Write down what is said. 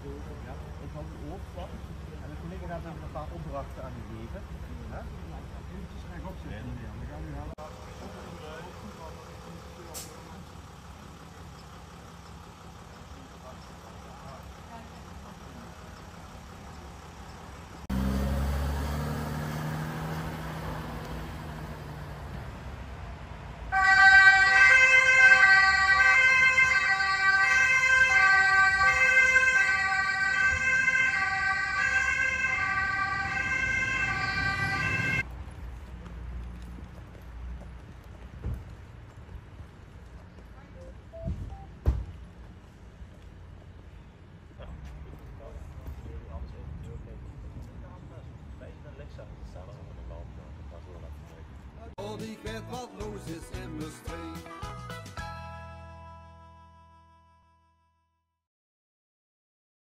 Ja, ik hou het oor vast. En de collega gaat even een paar opdrachten aan u geven. Ja? Eventjes rechtop zitten. We gaan nu halen. Oh, die Gert wat los is immers twee.